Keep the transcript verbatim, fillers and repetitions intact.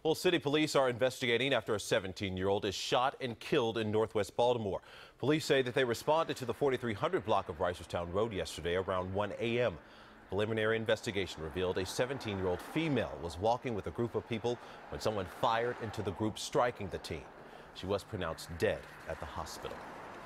Well, city police are investigating after a seventeen-year-old is shot and killed in northwest Baltimore. Police say that they responded to the forty-three hundred block of Reisterstown Road yesterday around one a m Preliminary investigation revealed a seventeen-year-old female was walking with a group of people when someone fired into the group, striking the teen. She was pronounced dead at the hospital.